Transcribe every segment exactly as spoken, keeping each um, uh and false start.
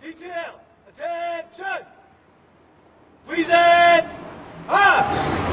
Detail, attention! Present arms!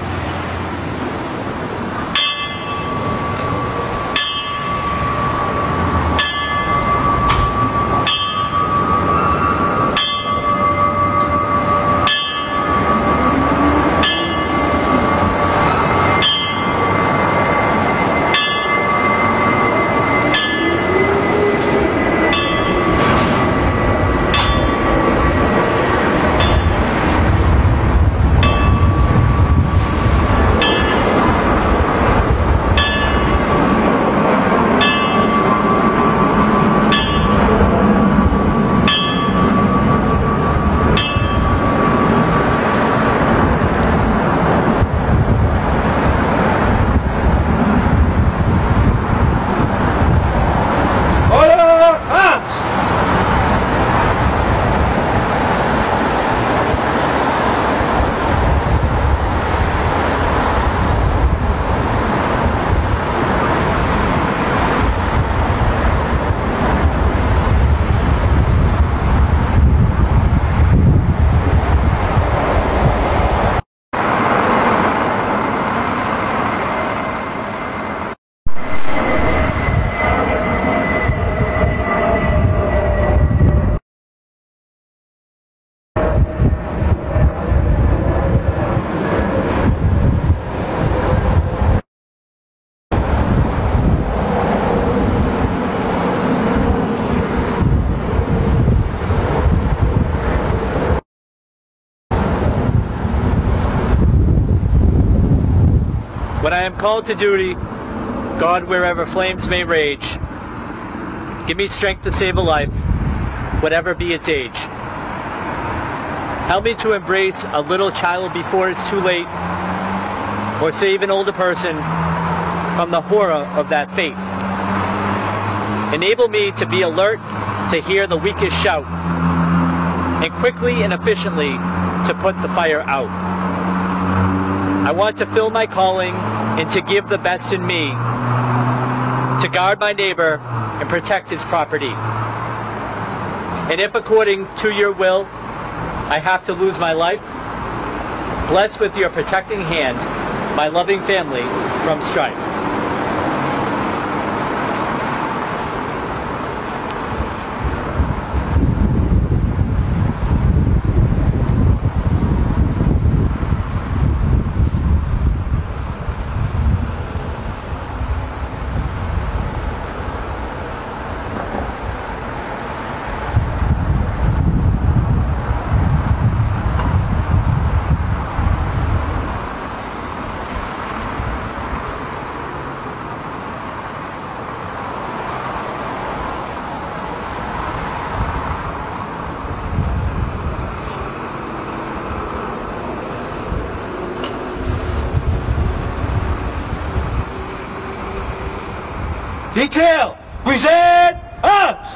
When I am called to duty, God, wherever flames may rage, give me strength to save a life, whatever be its age. Help me to embrace a little child before it's too late, or save an older person from the horror of that fate. Enable me to be alert to hear the weakest shout, and quickly and efficiently to put the fire out. I want to fill my calling and to give the best in me, to guard my neighbor and protect his property. And if according to your will, I have to lose my life, bless with your protecting hand my loving family from strife. Detail, present arms!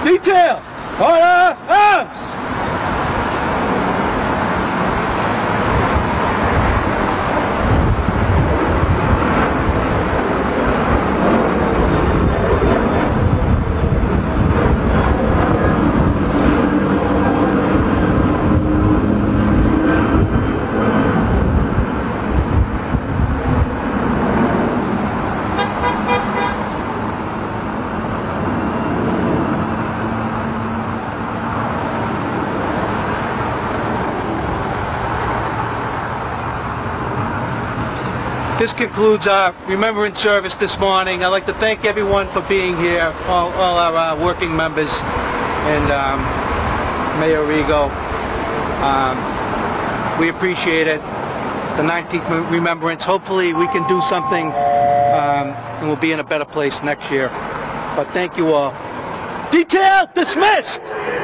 Detail! Order! Arms! This concludes our remembrance service this morning. I'd like to thank everyone for being here, all, all our uh, working members, and um, Mayor Rigo. Um, we appreciate it. The nineteenth remembrance. Hopefully we can do something um, and we'll be in a better place next year. But thank you all. Detail dismissed!